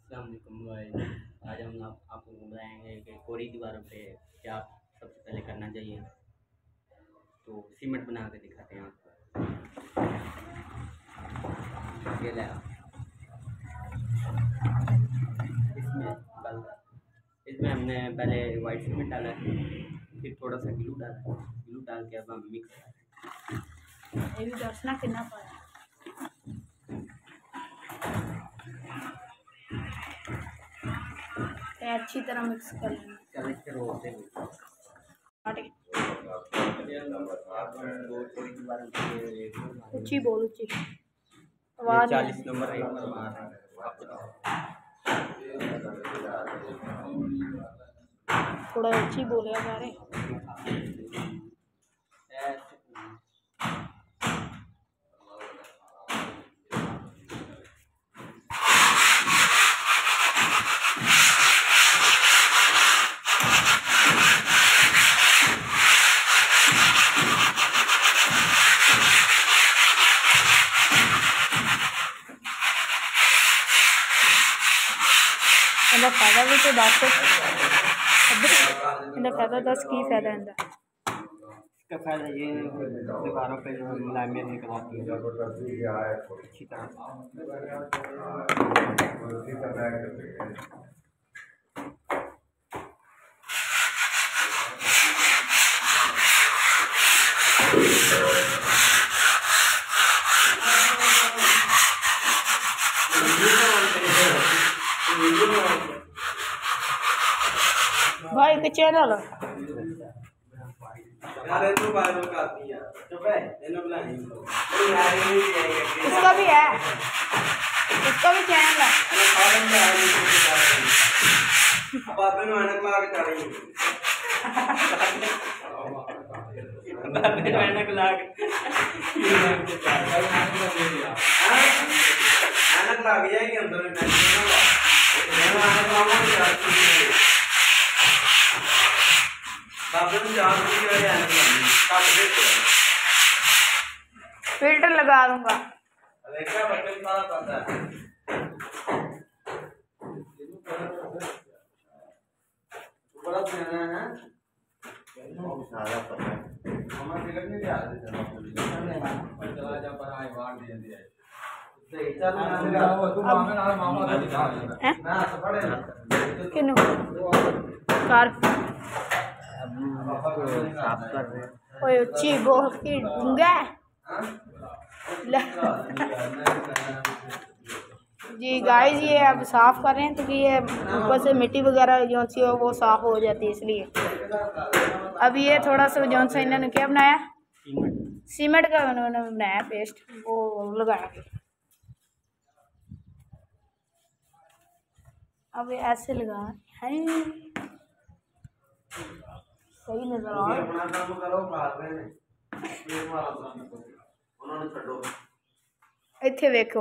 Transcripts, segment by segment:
अस्सलाम वालेकुम गाइस। आज हम आपको बताएंगे कि कोरी दीवारों पे क्या सबसे पहले करना चाहिए। तो सीमेंट बना के दिखाते हैं आपको। ये ले आप। इसमें हमने पहले वाइट सीमेंट डाला है, फिर थोड़ा सा ग्लू डाला है। ग्लू डाल के अब हम मिक्स ये भी दसना कितना पाया अच्छी तरह मिक्स कर लेना। ऊंची बोल ऊंची आवाज 40 नंबर थोड़ा ऊंची बोले सारे। इनका फायदा भी तो दस इनका फायदा दस की फायदा इनका। इसका फायदा ये दीवारों पे जो मुलायमियत निकल आती है अच्छी तरह। भाई के चैनल इसका भी है, इसका भी चैनल है। फिल्टर लगा दूंगा। किनु कार साफ कर रहे हैं। ओए अच्छी बहुत की ढूंगा जी गाइस, ये अब साफ कर रहे हैं क्योंकि ये ऊपर से मिट्टी वगैरह जो सी हो वो साफ हो जाती है, इसलिए अब ये थोड़ा सा जो सा इन्होंने क्या बनाया, सीमेंट का उन्होंने बनाया पेस्ट, वो लगाया। अब ये ऐसे लगा है सही नजर आ इतने देखो।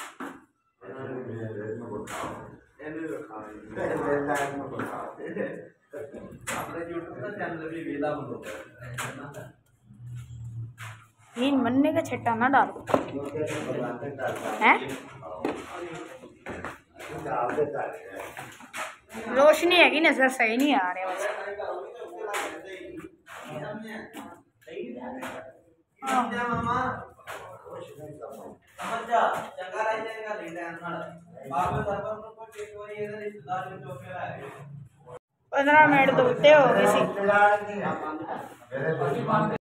मन्ने का छट्टा ना डालो हैं। रोशनी है कि नजर सही नहीं आ रहा वैसे। पंद्रह मिनट तो उत्ते हो गए सी।